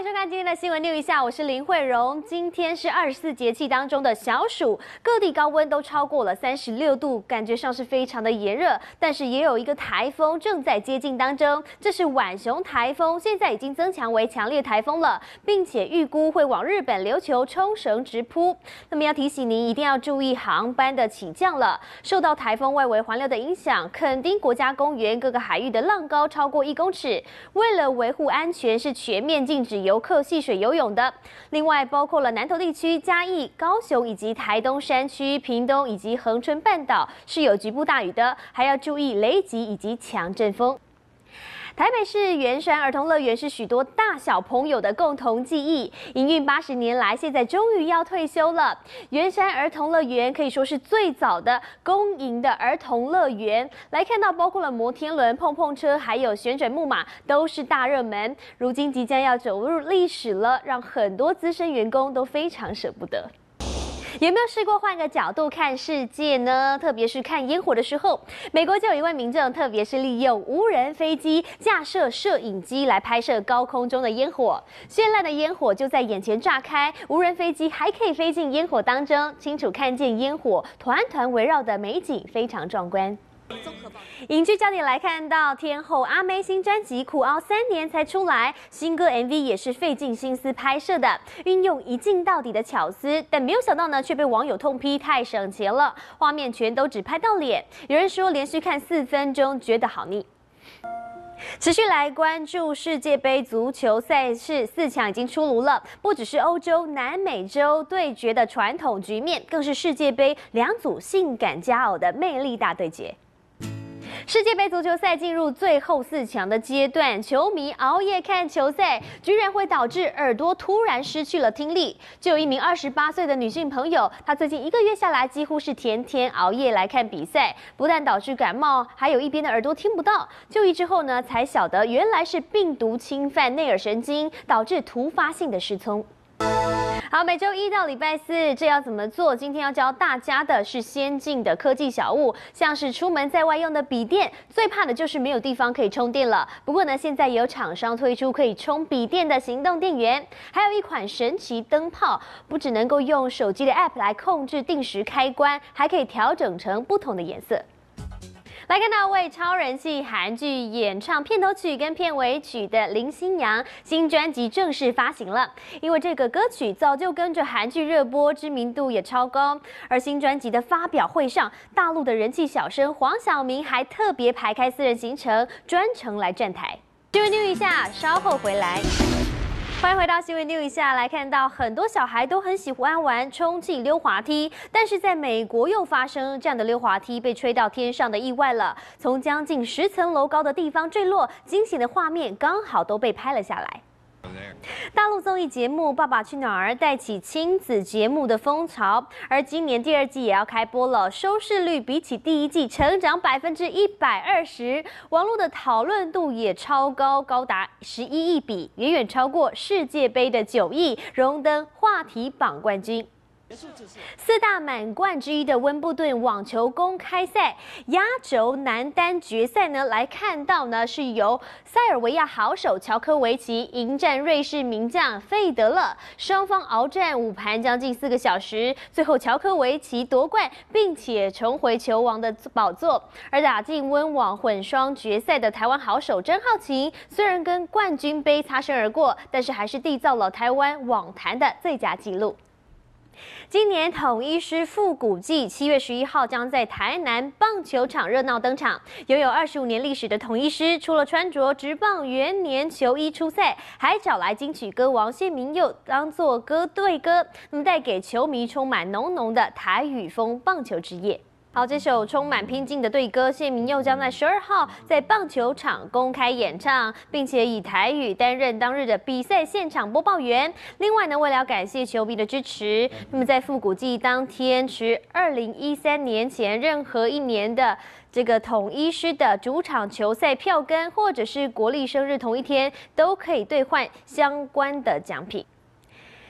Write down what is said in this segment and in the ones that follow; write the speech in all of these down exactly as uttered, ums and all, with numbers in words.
收看今天的新闻六一下，我是林慧荣。今天是二十四节气当中的小暑，各地高温都超过了三十六度，感觉上是非常的炎热。但是也有一个台风正在接近当中，这是浣熊台风，现在已经增强为强烈台风了，并且预估会往日本琉球、冲绳直扑。那么要提醒您一定要注意航班的起降了。受到台风外围环流的影响，垦丁国家公园各个海域的浪高超过一公尺，为了维护安全，是全面禁止游客戏水游泳的。另外，包括了南投地区、嘉义、高雄以及台东山区、屏东以及恒春半岛是有局部大雨的，还要注意雷击以及强阵风。台北市圆山儿童乐园是许多大小朋友的共同记忆，营运八十年来，现在终于要退休了。圆山儿童乐园可以说是最早的公营的儿童乐园，来看到包括了摩天轮、碰碰车，还有旋转木马，都是大热门。如今即将要走入历史了，让很多资深员工都非常舍不得。有没有试过换个角度看世界呢？特别是看烟火的时候，美国就有一位民众，特别是利用无人飞机架设摄影机来拍摄高空中的烟火，绚烂的烟火就在眼前炸开，无人飞机还可以飞进烟火当中，清楚看见烟火团团围绕的美景，非常壮观。影剧焦点来看到天后阿妹新专辑苦熬三年才出来，新歌 M V 也是费尽心思拍摄的，运用一镜到底的巧思，但没有想到呢，却被网友痛批太省钱了，画面全都只拍到脸，有人说连续看四分钟觉得好腻。持续来关注世界杯足球赛事，四强已经出炉了，不只是欧洲、南美洲对决的传统局面，更是世界杯两组性感佳偶的魅力大对决。世界杯足球赛进入最后四强的阶段，球迷熬夜看球赛，居然会导致耳朵突然失去了听力。就有一名二十八岁的女性朋友，她最近一个月下来，几乎是天天熬夜来看比赛，不但导致感冒，还有一边的耳朵听不到。就医之后呢，才晓得原来是病毒侵犯内耳神经，导致突发性的失聪。好，每周一到礼拜四，这要怎么做？今天要教大家的是先进的科技小物，像是出门在外用的笔电，最怕的就是没有地方可以充电了。不过呢，现在也有厂商推出可以充笔电的行动电源，还有一款神奇灯泡，不只能够用手机的 App 来控制定时开关，还可以调整成不同的颜色。来看到为超人气韩剧演唱片头曲跟片尾曲的林心阳新专辑正式发行了，因为这个歌曲早就跟着韩剧热播，知名度也超高。而新专辑的发表会上，大陆的人气小生黄晓明还特别排开私人行程，专程来站台。新闻 news 一下，稍后回来。欢迎回到新闻 news 一下，来看到很多小孩都很喜欢玩充气溜滑梯，但是在美国又发生这样的溜滑梯被吹到天上的意外了，从将近十层楼高的地方坠落，惊险的画面刚好都被拍了下来。大陆综艺节目《爸爸去哪儿》带起亲子节目的风潮，而今年第二季也要开播了，收视率比起第一季成长百分之一百二十，网络的讨论度也超高，高达十一亿笔，远远超过世界杯的九亿，荣登话题榜冠军。四大满贯之一的温布顿网球公开赛压轴男单决赛呢，来看到呢是由塞尔维亚好手乔科维奇迎战瑞士名将费德勒，双方鏖战五盘将近四个小时，最后乔科维奇夺冠，并且重回球王的宝座。而打进温网混双决赛的台湾好手曾浩晴，虽然跟冠军杯擦身而过，但是还是缔造了台湾网坛的最佳纪录。今年统一狮复古季七月十一号将在台南棒球场热闹登场。拥有二十五年历史的统一狮，除了穿着职棒元年球衣出赛，还找来金曲歌王谢明佑当作歌队歌，那么带给球迷充满浓浓的台语风棒球之夜。好，这首充满拼劲的队歌，谢明佑将在十二号在棒球场公开演唱，并且以台语担任当日的比赛现场播报员。另外呢，为了感谢球迷的支持，那么在复古季当天，持二零一三年前任何一年的这个统一狮的主场球赛票根，或者是国历生日同一天，都可以兑换相关的奖品。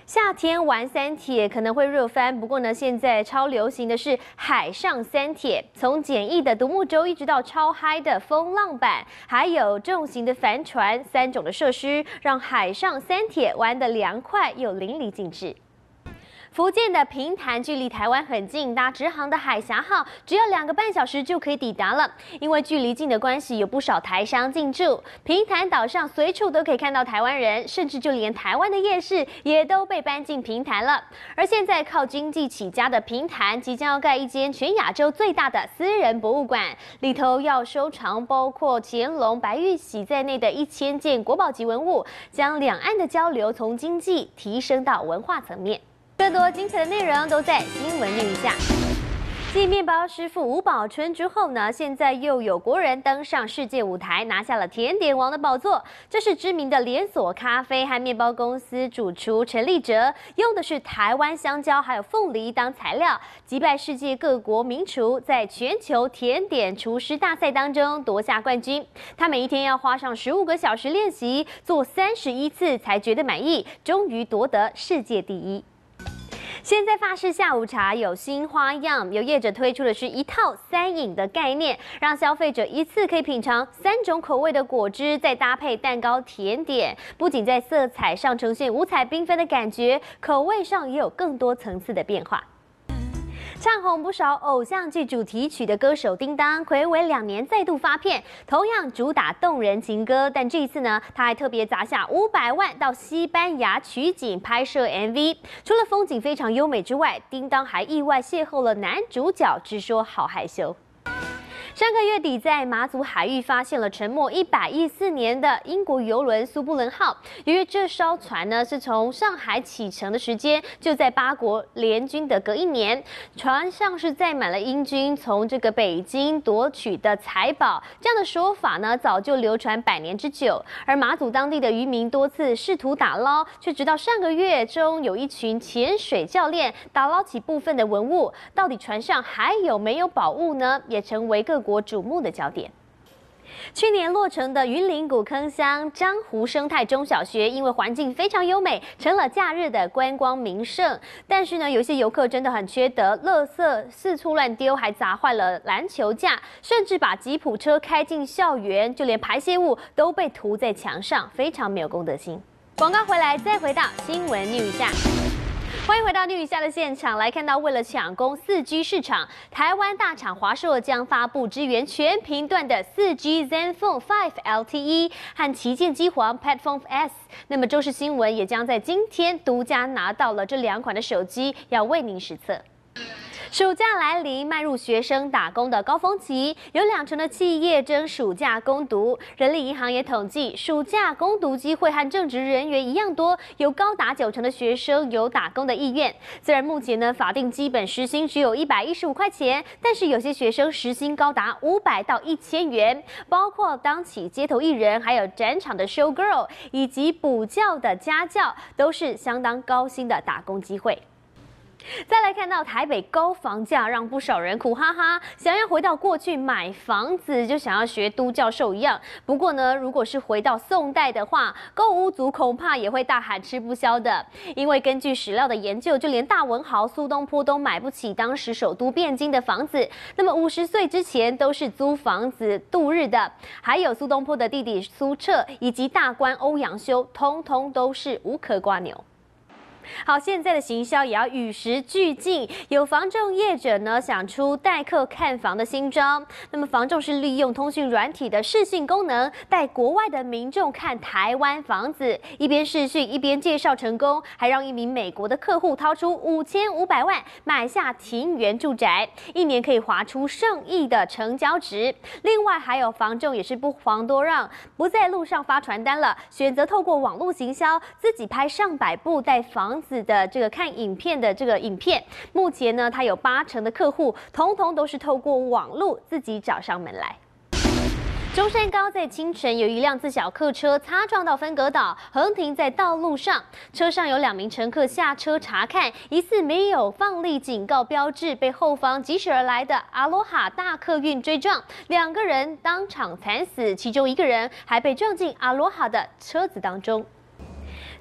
夏天玩三铁可能会热翻，不过呢，现在超流行的是海上三铁，从简易的独木舟一直到超嗨的风浪板，还有重型的帆船，三种的设施让海上三铁玩得凉快又淋漓尽致。 福建的平潭距离台湾很近，搭直航的海峡号只要两个半小时就可以抵达了。因为距离近的关系，有不少台商进驻。平潭岛上随处都可以看到台湾人，甚至就连台湾的夜市也都被搬进平潭了。而现在靠经济起家的平潭，即将要盖一间全亚洲最大的私人博物馆，里头要收藏包括乾隆、白玉玺在内的一千件国宝级文物，将两岸的交流从经济提升到文化层面。 更多精彩的内容都在新闻绿一下。继面包师傅吴宝春之后呢，现在又有国人登上世界舞台，拿下了甜点王的宝座。这是知名的连锁咖啡和面包公司主厨陈立哲，用的是台湾香蕉还有凤梨当材料，击败世界各国名厨，在全球甜点厨师大赛当中夺下冠军。他每一天要花上十五个小时练习，做三十一次才觉得满意，终于夺得世界第一。 现在法式下午茶有新花样，有业者推出的是一套三饮的概念，让消费者一次可以品尝三种口味的果汁，再搭配蛋糕甜点，不仅在色彩上呈现五彩缤纷的感觉，口味上也有更多层次的变化。 唱红不少偶像剧主题曲的歌手叮当，睽违两年再度发片，同样主打动人情歌，但这一次呢，他还特别砸下五百万到西班牙取景拍摄 M V。除了风景非常优美之外，叮当还意外邂逅了男主角，直说好害羞。 上个月底，在马祖海域发现了沉没一百一十四年的英国邮轮苏布伦号。由于这艘船呢是从上海启程的时间就在八国联军的隔一年，船上是载满了英军从这个北京夺取的财宝。这样的说法呢早就流传百年之久。而马祖当地的渔民多次试图打捞，却直到上个月中有一群潜水教练打捞起部分的文物。到底船上还有没有宝物呢？也成为各 国瞩目的焦点。去年落成的云林古坑乡樟湖生态中小学，因为环境非常优美，成了假日的观光名胜。但是呢，有些游客真的很缺德，垃圾四处乱丢，还砸坏了篮球架，甚至把吉普车开进校园，就连排泄物都被涂在墙上，非常没有公德心。广告回来，再回到新闻 News 下。 欢迎回到《绿以下》的现场，来看到为了抢攻四 G 市场，台湾大厂华硕将发布支援全频段的四 G Zenfone 五 L T E 和旗舰机皇 Padfone S。那么周氏新闻也将在今天独家拿到了这两款的手机，要为您实测。 暑假来临，迈入学生打工的高峰期，有两成的企业争暑假攻读。人力银行也统计，暑假攻读机会和正职人员一样多，有高达九成的学生有打工的意愿。虽然目前呢法定基本时薪只有一百一十五块钱，但是有些学生时薪高达五百到一千元，包括当起街头艺人，还有展场的 show girl， 以及补教的家教，都是相当高薪的打工机会。 再来看到台北高房价，让不少人苦哈哈，想要回到过去买房子，就想要学都教授一样。不过呢，如果是回到宋代的话，购屋族恐怕也会大喊吃不消的。因为根据史料的研究，就连大文豪苏东坡都买不起当时首都汴京的房子，那么五十岁之前都是租房子度日的。还有苏东坡的弟弟苏辙以及大官欧阳修，通通都是无壳瓜牛。 好，现在的行销也要与时俱进。有房仲业者呢想出代客看房的新招。那么房仲是利用通讯软体的视讯功能，带国外的民众看台湾房子，一边视讯一边介绍成功，还让一名美国的客户掏出五千五百万买下庭园住宅，一年可以划出上亿的成交值。另外还有房仲也是不遑多让，不在路上发传单了，选择透过网络行销，自己拍上百部带房 房子的这个看影片的这个影片，目前呢，它有八成的客户，统统都是透过网络自己找上门来。中山高在清晨有一辆自小客车擦撞到分隔岛，横停在道路上。车上有两名乘客下车查看，疑似没有放立警告标志，被后方疾驶而来的阿罗哈大客运追撞，两个人当场惨死，其中一个人还被撞进阿罗哈的车子当中。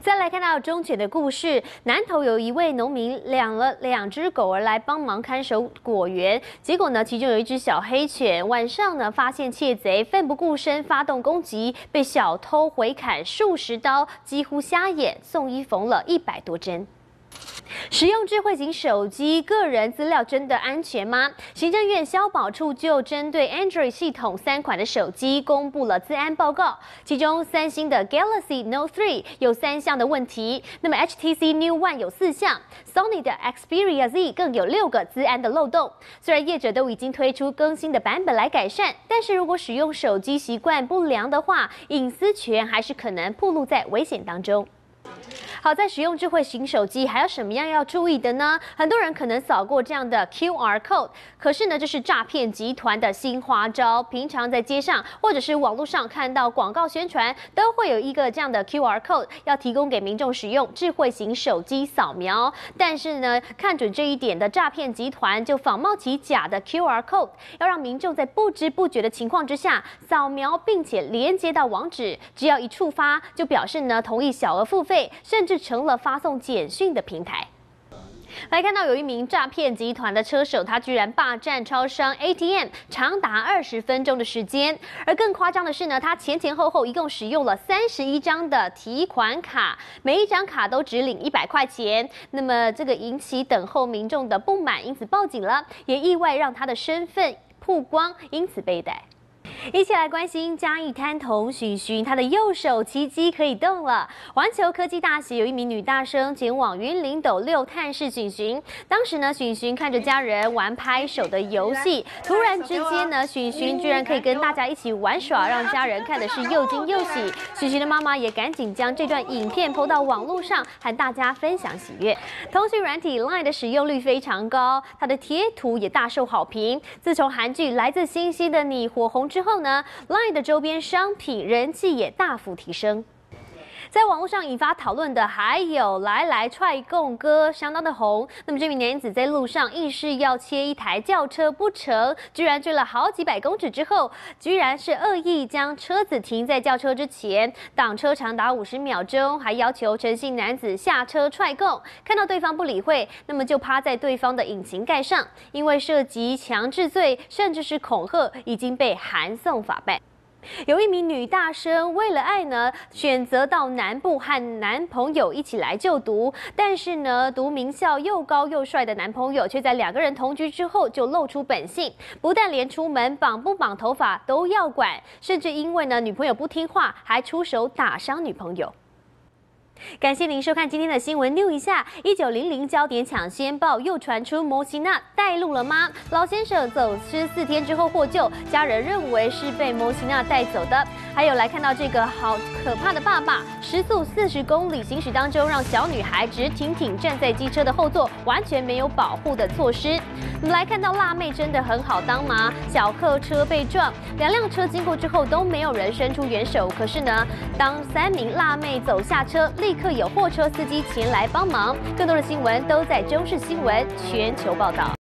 再来看到忠犬的故事，南投有一位农民养了两只狗儿来帮忙看守果园，结果呢，其中有一只小黑犬，晚上呢发现窃贼奋不顾身发动攻击，被小偷回砍数十刀，几乎瞎眼，送医缝了一百多针。 使用智慧型手机，个人资料真的安全吗？行政院消保处就针对 Android 系统三款的手机公布了资安报告，其中三星的 Galaxy Note 三有三项的问题，那么 H T C New One 有四项 ，Sony 的 Xperia Z 更有六个资安的漏洞。虽然业者都已经推出更新的版本来改善，但是如果使用手机习惯不良的话，隐私权还是可能暴露在危险当中。 好在使用智慧型手机还有什么样要注意的呢？很多人可能扫过这样的 Q R code， 可是呢，这是诈骗集团的新花招。平常在街上或者是网络上看到广告宣传，都会有一个这样的 Q R code， 要提供给民众使用智慧型手机扫描。但是呢，看准这一点的诈骗集团就仿冒其假的 Q R code， 要让民众在不知不觉的情况之下扫描，并且连接到网址，只要一触发，就表示呢同意小额付费，甚至 成了发送简讯的平台。来看到有一名诈骗集团的车手，他居然霸占超商 A T M 长达二十分钟的时间。而更夸张的是呢，他前前后后一共使用了三十一张的提款卡，每一张卡都只领一百块钱。那么这个引起等候民众的不满，因此报警了，也意外让他的身份曝光，因此被逮。 一起来关心嘉义滩童许许，她的右手奇迹可以动了。环球科技大学有一名女大生前往云林斗六探视许许，当时呢，许许看着家人玩拍手的游戏，突然之间呢，许许居然可以跟大家一起玩耍，让家人看的是又惊又喜。许许的妈妈也赶紧将这段影片 po 到网络上，和大家分享喜悦。通讯软体 Line 的使用率非常高，它的贴图也大受好评。自从韩剧《来自星星的你》火红之后呢 ，Line 的周边商品人气也大幅提升。 在网络上引发讨论的还有来来踹共歌，相当的红。那么这名男子在路上硬是要切一台轿车不成，居然追了好几百公尺之后，居然是恶意将车子停在轿车之前，挡车长达五十秒钟，还要求陈姓男子下车踹共。看到对方不理会，那么就趴在对方的引擎盖上，因为涉及强制罪，甚至是恐吓，已经被函送法办。 有一名女大生为了爱呢，选择到南部和男朋友一起来就读，但是呢，读名校又高又帅的男朋友却在两个人同居之后就露出本性，不但连出门绑不绑头发都要管，甚至因为呢女朋友不听话，还出手打伤女朋友。 感谢您收看今天的新闻 New 一下，一九零零焦点抢先报又传出摩西娜带路了吗？老先生走失四天之后获救，家人认为是被摩西娜带走的。还有来看到这个好可怕的爸爸，时速四十公里行驶当中，让小女孩直挺挺站在机车的后座，完全没有保护的措施。我们来看到辣妹真的很好当吗？小客车被撞，两辆车经过之后都没有人伸出援手，可是呢，当三名辣妹走下车，立刻有货车司机前来帮忙。更多的新闻都在中视新闻全球报道。